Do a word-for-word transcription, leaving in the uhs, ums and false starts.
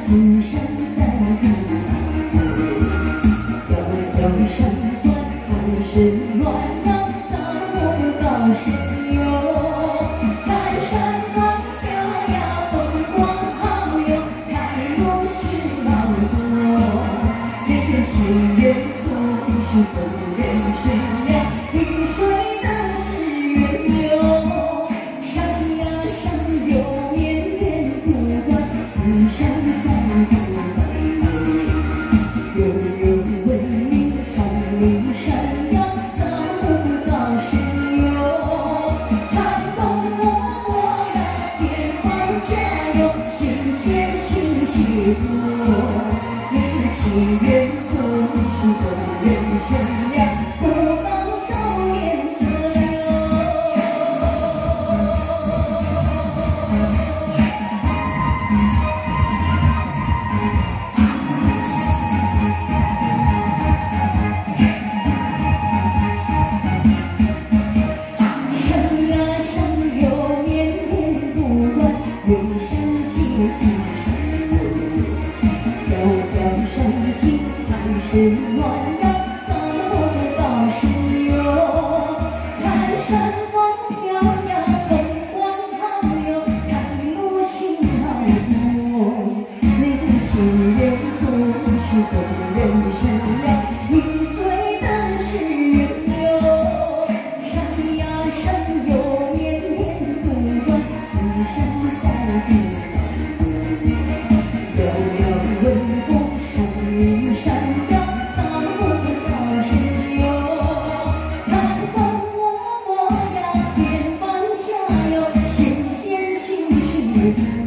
金山在路迢迢山川看山峦绕，咱们到山游。看山光飘呀，风光好哟，开路是好多。人情缘总是等人水呀，遇水的是缘由。山呀山有绵绵不断，此山在不断。悠悠文明长鸣山呀，咱们到山游。看风我我呀，别放假哟，新鲜新许多。人情缘总是等人选呀，不能少颜色哟。山呀山有绵绵不断，人生皆经山路。迢迢山青看山峦绕，咱们到山游。看山风飘呀，风光好哟，看路心好多。人情缘总是等人选呀，易碎的是缘由。山呀山有绵绵不断，此山在不断。遥遥问风山明山绕，咱们到山游。看风我我呀，别放假哟，新鲜新事多。